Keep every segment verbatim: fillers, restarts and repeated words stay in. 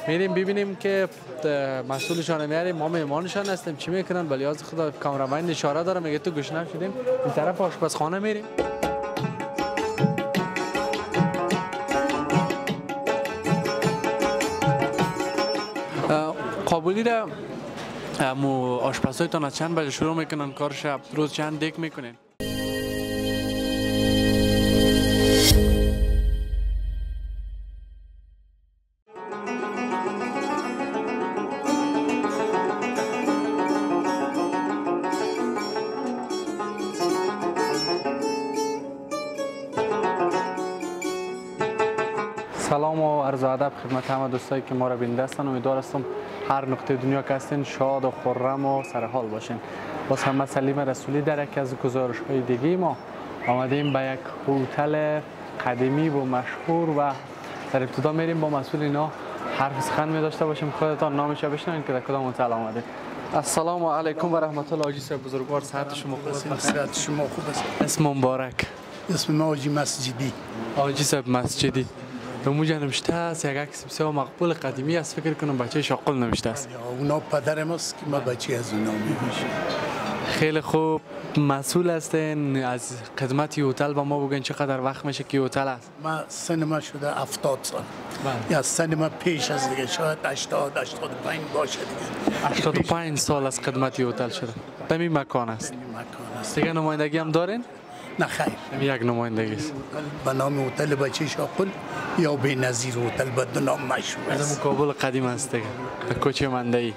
میریم ببینیم که مسئولشان میاریم، ما مهمانشان هستیم چی میکنن. ولی از خدا کامرامن اشاره داره میگه تو گشنه شدیم این طرف آشپزخانه میریم. قابلی را مو آشپزهایتان از چند بجه شروع میکنن کارش؟ روز چند دیگ میکنین؟ سلام و عرض ادب خدمت همه دوستایی که ما را بیننده هستن. امیدوار هستم هر نقطه دنیا که هستین شاد و خرم و سرحال باشین. باز هم سلیم رسولی در یک از گزارش های دیگه ما آمدیم به یک هتل قدیمی و مشهور و در ابتدا میریم با مسئول اینا حرف سخن می داشته باشیم. خودتان نامش بشنوین که در کدام هتل آمدید. السلام علیکم و رحمت الله. حاجی صاحب بزرگوار، صحت شما خوب است؟ صحت شما خوب است. اسم مبارک؟ اسم ما حاجی مسجدی. حاجی صاحب مسجدی. اونجا نوشته است یک عکس بسیار مقبول قدیمی است، فکر کنم بچه شاقل نوشته است. اونا پدرم است که ما بچه از اونا میشیم. خیلی خوب. مسئول هستین از خدمت هتل با ما بگین چقدر وقت میشه که هتل است؟ ما سن ما شده هفتاد سال. یا سن ما پیش از دیگه شاید هشتاد هشتاد و پنج باشه دیگه. هشتاد و پنج سال از خدمت هتل شده. دمی مکان است. مکان است. دیگه نمایندگی هم دارین؟ نه خیر. یک نمایندگی است. به نام هتل بچه شاقل یا بی‌نظیر هتل به دو نام مشهور است. از کابل قدیم است دیگه. در کوچه منده‌ای.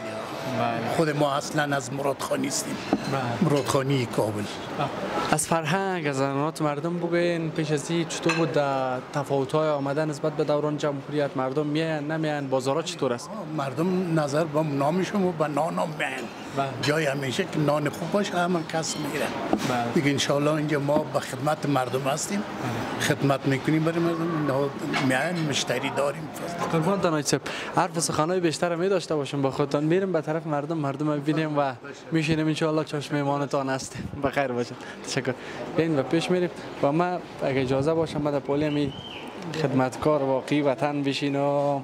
خود ما اصلا از مرادخانی هستیم. مرادخانی کابل. از فرهنگ از عنعنات مردم بگوین پیش از این چطور بود تفاوت‌های آمدن نسبت به دوران جمهوریت؟ مردم میان نمیان؟ بازارها چطور است؟ مردم نظر به نامشون و به نان هم میان. جای همیشه که نان خوب باشه همه کس میره. دیگه انشالله اینجا ما به خدمت مردم هستیم. خدمت میکنیم برای مردم. میان مشتری داریم. قربان دانای صاحب حرف سخنای بیشتر می داشته باشم با خودتان. میریم به طرف مردم مردم رو ببینیم و میشینیم انشالله چشم میهمانتان هستیم. بخیر باشید. تشکر. بیاین و پیش میریم و ما اگه اجازه باشه ما در پولی می خدمتکار واقعی وطن بشین و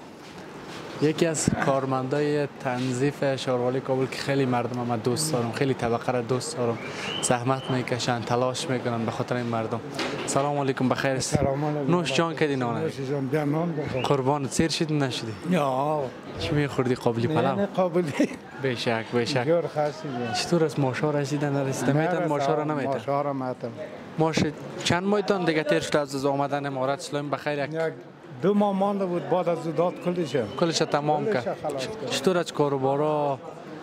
یکی از کارمندای تنظیف شهروالی کابل که خیلی مردم ما دوست دارم، خیلی طبقه را دوست دارم، زحمت میکشن، تلاش میکنن به خاطر این مردم. سلام علیکم، بخیر است؟ سلام علیکم. نوش جان کدی نانه؟ نوش جان بیا نان بخور. قربان سیر شد نشدی؟ یا چی میخوردی؟ قابلی پلاو؟ نه قابلی. بیشک بیشک. جور خاصی. چطور است ماشا رسیدن نرسیدن؟ میتن ماشا را نمیتن؟ ماشا را میتن. ماش چند ماهتان دیگه تیر شده از آمدن امارات اسلامی؟ بخیر یک دو ماه مانده بود بعد از داد کلش کلش تمام کرد. چطور از کاروبارا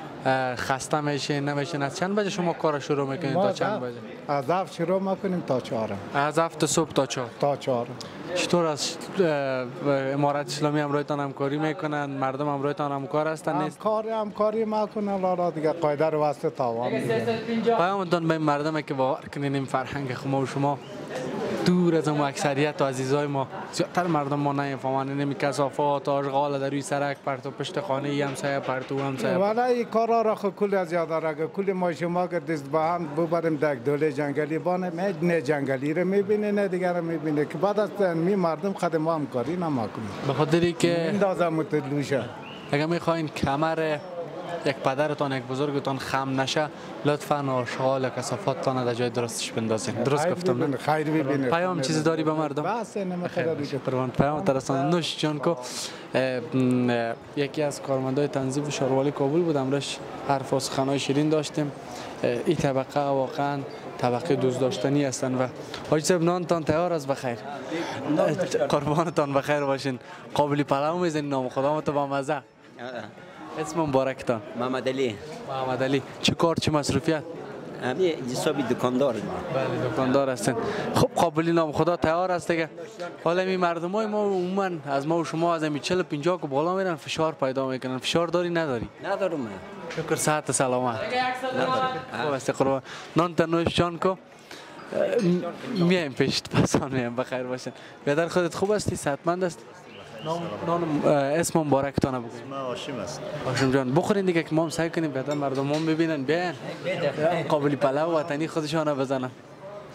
خسته میشین نمیشین؟ از چند بجه شما کار شروع میکنین تا چند بجه؟ از هفت شروع میکنیم تا چهار. از هفت صبح تا چهار. تا چهار. چطور از امارات اسلامی همراهتان همکاری میکنن؟ مردم همراهتان همکار هستن نیست؟ همکاری همکاری میکنن لالا دیگه قاعده رو واسه تاوان میده. پیامتون به مردم که باور کنین این فرهنگ خما و شما دور از اون اکثریت و عزیزای ما زیادتر مردم ما نمیفهمن. نمی کثافات آشغال در روی سرک پرتو پشت خانه ای همسایه پرتو همسایه. والا این کارا را خود کلی از یاد داره. کلی ما شما که دست به هم ببریم در دوله جنگلی بانه نه جنگلی رو میبینه نه دیگر رو میبینه که بعد از می مردم خود ما همکاری نمیکنیم به خاطری که اندازه متلوشه. اگه میخواین کمر یک پدرتان یک بزرگتان خم نشه لطفاً آشغال کثافتتان در جای درستش بندازین. درست گفتم نه؟ خیر ببینید. پیام چیزی داری به مردم؟ بس نمیخواد دیگه. پروان پیام ترسان نوش جان کو. یکی از کارمندای تنظیف شهروالی کابل بود. امروز حرف و سخنای شیرین داشتیم. این طبقه واقعا طبقه دوست داشتنی هستن و حاجی صاحب نانتان تیار است؟ بخیر. قربانتان بخیر باشین. قابلی پلاو میزنین نام خدا تو با مزه. اسم مبارکتان؟ محمد علی. محمد علی. چه کار چه مصروفیت؟ امی حسابی دکاندار. بله دکاندار هستین. خب قابلی نام خدا تیار است دیگه. حالا می مردمای ما عموما از ما و شما از می چهل پنجاه کو بالا میرن فشار پیدا میکنن. فشار داری نداری؟ ندارم. شکر صحت سلامت. ندارم. خوب است قربان. نان تنوش جان کو. میایم پیش پسان میایم بخیر باشین. بیادر خودت خوب هستی؟ صحتمند هستی؟ نام نام اسم مبارکتان بگو. اسم هاشم است. هاشم جان بخورین دیگه که ما هم سعی کنیم بعدا مردم هم ببینن بیان قابلی پلاو وطنی خودشان بزنن.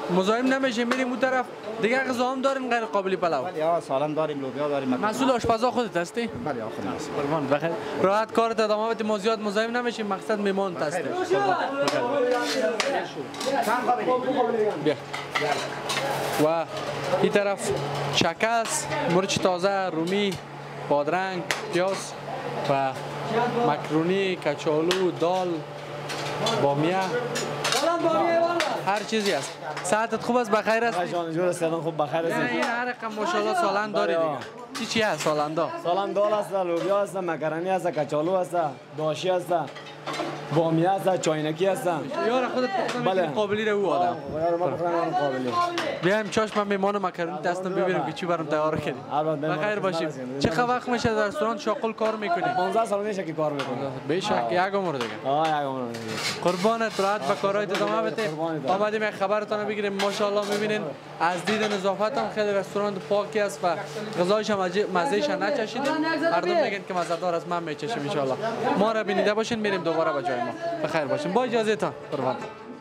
مزاحم نمیشیم میریم اون طرف دیگه غذا هم دارین غیر قابل پلو؟ بله ها سالم داریم، لوبیا داریم. مسئول آشپزا خودت هستی؟ بله خودم هستم. قربان بخیر. راحت کارت ادامه بدیم، ما زیاد مزاحم نمیشیم، مقصد میمان هستیم. بیا. و این طرف شکست، مرچ تازه، رومی، بادرنگ، پیاز و مکرونی، کچالو، دال، بامیه، هر چیزی است. ساعتت خوب است؟ بخیر است؟ جان جور سلام خوب بخیر است. این هر رقم ماشاءالله سالن داری دیگه. چی چی هست سالندا؟ سالن دال است، لوبیا است، مکرونی است، کچالو است، داشی است، بامیه است، چاینکی است. یار خودت بله قابلی رو او آدم. یار ما بخورم قابلی. بیایم چاش من میمان مکرونی دستم ببینم که چی برام تیار کردی. بخیر باشیم. چه وقت میشه در رستوران شاقل کار میکنی؟ پانزده سال میشه که کار میکنم. به شک یک عمر دیگه. آه یک عمر دیگه. قربانت راحت به کارهای ادامه بده. آمدیم یک خبرتون بگیریم. ماشاءالله میبینین از دید نظافت هم خیلی رستوران پاکی است و غذایش هم مزهش نچشیدیم. مردم میگن که مزه‌دار است، من میچشم ان شاء الله. ما را ببینیده باشین، میریم دوباره به جای ما. بخیر باشین. با اجازهتون. قربان.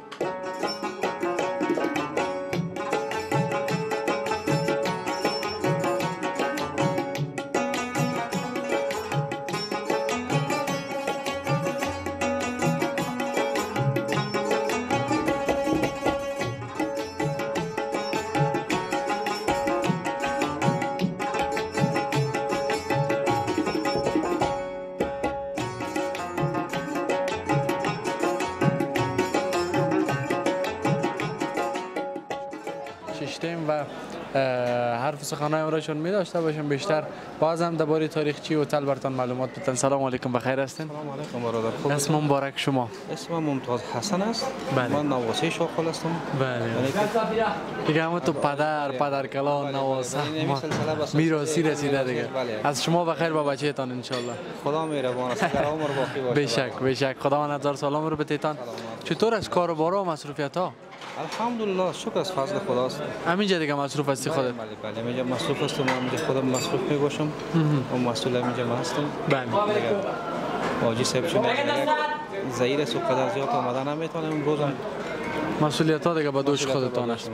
و حرف سخنای امروزشون می داشته باشیم بیشتر. باز هم درباره تاریخچی هتل براتون معلومات بدن. سلام علیکم، بخیر هستین؟ سلام علیکم برادر. خوب اسم مبارک شما؟ اسمم ممتاز حسن است. بله. من نواسه شاقل هستم. بله. دیگه همه تو پدر پدر کلان نواسه میراثی رسیده دیگه. از شما بخیر با بچه‌تان ان شاء الله. خدا مهربان است. در عمر باقی باشه. بشک بشک. خداوند هزار سال عمر بتیتان. چطور از کاروبار و مصروفیت ها؟ الحمدلله شکر از فضل خداست. همینجا دیگه مصروف هستی خودت؟ بله بله اینجا مصروف هستم، اینجا خودم مصروف می باشم و مسئول اینجا ما هستم. بله. واجی صاحب چون زیر است و قدر زیاد آمدن نمیتونم امروز هم مسئولیت ها دیگه با دوش خودتان است.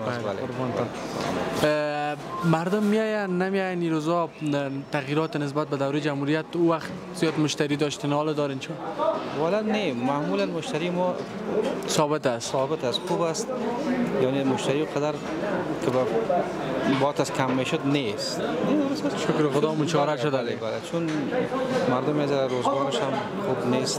مردم میاین نمیاین این روزا تغییرات نسبت به دوره جمهوریت او وقت زیاد مشتری داشتین حالا دارین چون؟ والا نه معمولا مشتری ما ثابت است. ثابت است، خوب است، یعنی مشتری قدر که با بات از کم میشد نیست. شکر خدا مچاره شده. بله بله چون مردم از روزگارش هم خوب نیست.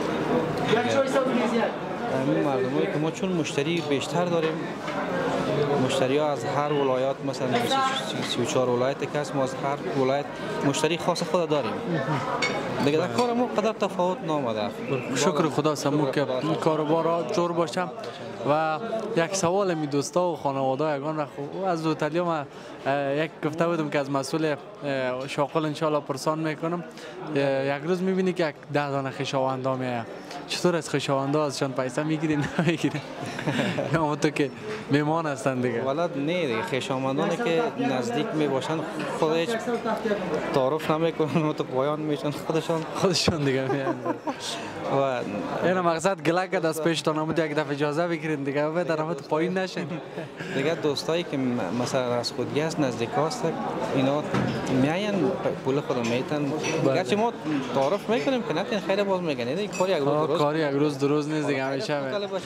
همین مردمایی که ما چون مشتری بیشتر داریم، مشتری ها از هر ولایت مثلا سی و چهار ولایت که هست، ما از هر ولایت مشتری خاص خود داریم دیگه. در کار ما قدر تفاوت نامده. شکر خدا سمو که کاروبارا جور باشم. و یک سوال می دوستا و خانواده یگان را خوب از هتلیا ما یک گفته بودم که از مسئول شاقل ان شاء الله پرسان میکنم. یک روز میبینی که یک ده دانه خویشاوندا میاد، چطور از خویشاوندا ازشان پیسه میگیرین نمیگیرین؟ یا تو که میمان هستن دیگه؟ والا نه دیگه، خویشاوندانی که نزدیک می باشن خود هیچ تعارف نمیکنن، تو پایان میشن خودشان خودشان دیگه میان. و اینا مقصد گله که دست پیش تان آمد یک دفعه اجازه بگیرین دیگه و در آمد پایین نشین. دیگه دوستایی که مثلا از خودگی است نزدیک هست اینا میاین پول خود میتن. گرچه ما تعارف میکنیم که نتین خیلی باز میگن این کاری یک روز درست کاری یک روز درست نیست دیگه همیشه.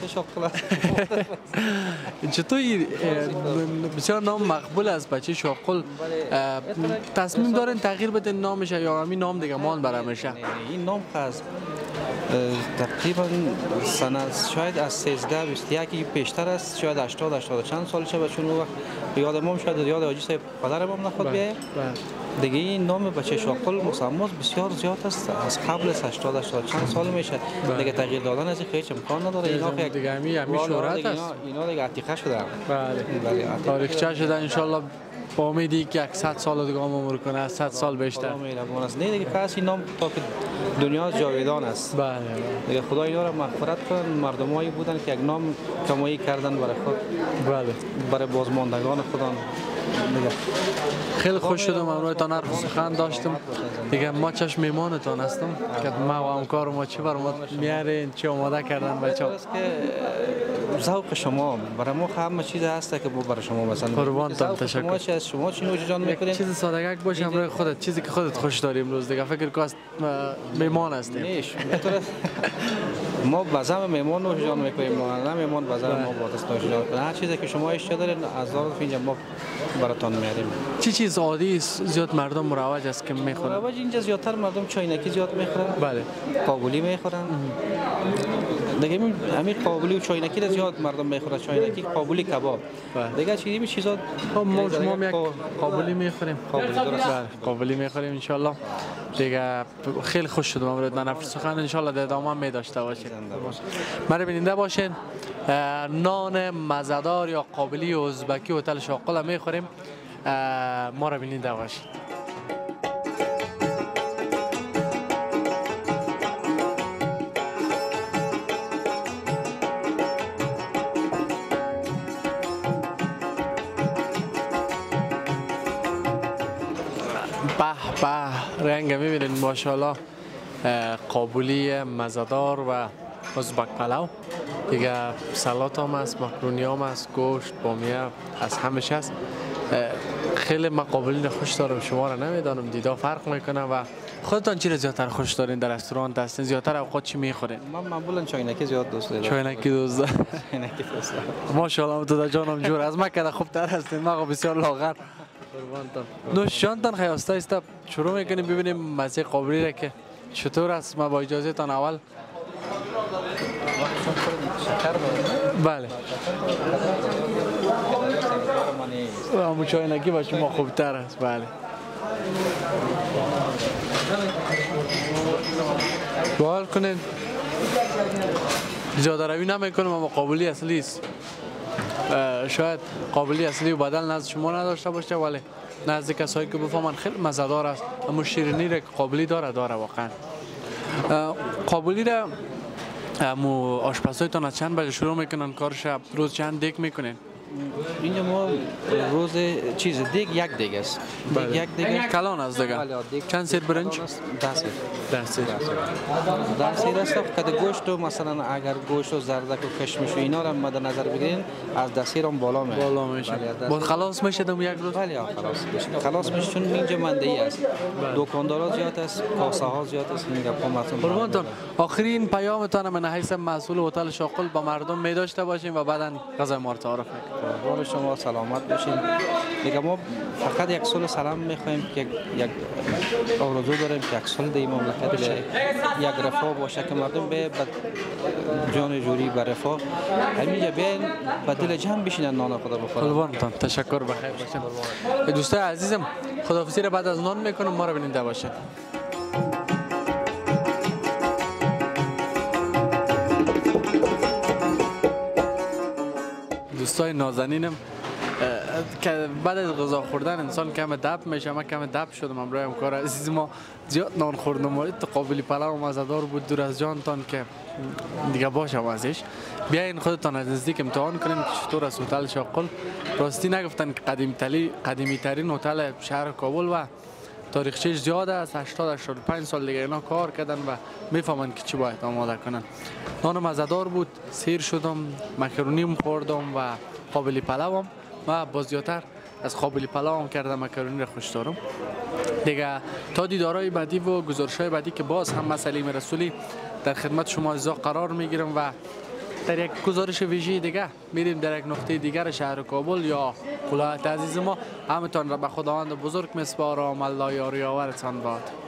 چطور بسیار نام مقبول است بچه شاقل، تصمیم دارن تغییر بدن نامش یا همین نام دیگه مان برای میشه؟ این نام از تقریبا سنه شاید از سیزده بیست یک پیشتر است، شاید هشتاد هشتاد چند سال شه، چون اون وقت یاد ما شاید یاد حاجی صاحب پدر ما نخواد بیایه دیگه. این نام بچه شاقل مسماس بسیار زیاد است، از قبل از هشتاد هشتاد چند سال میشه دیگه. تغییر دادن از هیچ امکان نداره. اینا دیگه همین همین شهرت است. اینا دیگه عتیقه شده. بله تاریخچه شده ان شاء الله. با امیدی که صد سال دیگه عمر کنه، صد سال بیشتر. نه دیگه پس این نام تا که دنیا جاویدان است. بله دیگه خدا اینا را مغفرت کنه. مردمایی بودن که یک نام کمایی کردن برای خود، بله، برای بازماندگان خودان خیلی خوش شدم امروزتان حرف سخن داشتم دیگه. ما چشم میمانتان هستم که ما و همکار ما چی بر ما میارین چی آماده کردن بچه ها. ذوق شما برای ما همه چیز هست که برای شما مثلا قربانتان تشکر. شما چی از شما چی نوش جان میکنین؟ چیز ساده‌گک باشه امروز خودت چیزی که خودت خوش داری امروز دیگه. فکر کاست میمان هستیم. نیش ما بازم میمان نوش جان میکنیم، ما نه میمان بازم ما با دست نوش جان. هر چیزی که شما اشتیا دارین از دار اینجا ما براتون میاریم. چی چیز عادی زیاد مردم مروج است که میخورن؟ مروج اینجا زیادتر مردم چاینکی زیاد میخورن. بله. قابلی میخورن. دیگه همین قابلی و چاینکی را زیاد مردم میخورن. چاینکی قابلی کباب. دیگه چیزی می چیزا ما ما یک قابلی میخوریم. قابلی درست. بله قابلی میخوریم ان شاء الله. دیگه خیلی خوش شدم امروز من حرف سخن ان شاء الله در ادامه می داشته باشیم. مرا بیننده باشین. نان مزه‌دار یا قابلی ازبکی هتل شاقل میخوریم. ما را بیننده باشین. به به رنگ میبینید ماشاءالله قابلی مزه‌دار و ازبک پلو دیگه. سلات هم هست، مکرونی هم هست، گوشت، بامیه از همش هست. خیلی من قابلی خوش دارم، شما را نمیدانم دیدا فرق میکنه. و خودتان چی را زیادتر خوش دارین در رستوران هستین؟ زیادتر اوقات چی میخورین؟ من معمولا چاینکی زیاد دوست دارم. چاینکی دوست دارم. چاینکی دوست دارم. ماشاءالله تو جانم جور از ما که خوبتر هستین. ما بسیار لاغر. نوش جانتان خیاسته است. شروع میکنیم ببینیم مزه قابلی را که چطور است. ما با اجازه تان اول بله همون چاینکی با شما خوبتر است. بله بحال کنین زیاده روی نمیکنم اما قابلی اصلی است. شاید قابلی اصلی و بدل نزد شما نداشته باشه ولی نزد کسایی که بفهمن خیلی مزه‌دار است. اما شیرینی را که قابلی داره داره واقعا. قابلی را امو آشپزایتان از چند بجه شروع میکنن کار شب؟ روز چند دیگ میکنین؟ اینجا ما روز چیز دیگ یک دیگ است. بله. یک دیگ کلان است دیگه. چند سیر برنج؟ ده سیر. ده سیر. ده سیر است. که گوشت و مثلا اگر گوشت و زردک و کشمش و اینا را مد نظر بگیرین از ده سیر هم بالا میشه. بالا میشه. بود خلاص میشه دم یک روز؟ بله خلاص میشه. خلاص میشه چون اینجا مندهی است. دکاندارا زیاد است، کاسه ها زیاد است. اینجا قومتون. قربانتون آخرین پیامتان من حیث مسئول هتل شاقل با مردم می داشته باشیم و بعداً غذای ما رو تعارف کنیم. قربان شما سلامت باشین. دیگه ما فقط یک سال سلام میخوایم که یک آرزو داریم که یک سال در مملکت یک رفاه باشه که مردم به جان جوری به رفاه همینجا بیاین به دل جمع بشینن نان خدا بخورن. قربانتان تشکر بخیر باشین. دوستای عزیزم خداحافظی را بعد از نان میکنم. ما رو بیننده باشین. دوستای نازنینم که بعد از غذا خوردن انسان کم دب میشه. من کم دب شدم امروز همکار عزیز ما زیاد نان خوردم. تو قابلی پلو مزه‌دار بود دور از جانتان که دیگه باشم ازش. بیاین خودتان از نزدیک امتحان کنین که چطور است هتل شاقل. راستی نگفتن که قدیمی تری قدیمی ترین هتل شهر کابل و تاریخچه‌اش زیاد است. هشتاد هشتاد و پنج سال دیگه اینا کار کردن و میفهمن که چی باید آماده کنن. نان مزه‌دار بود. سیر شدم، مکرونیم خوردم و قابلی پلوام. ما بازیاتر از قابلی پلوام کردم، مکرونی را خوش دارم. دیگه تا دیدارهای بعدی و گزارش‌های بعدی که باز هم مسئله رسولی در خدمت شما عزیزا قرار میگیرم و در یک گزارش ویژه دیگه میریم در یک نقطه دیگر شهر کابل یا ولایت عزیز ما. همتان را به خداوند بزرگ میسپارم. الله یاری آورتان باد.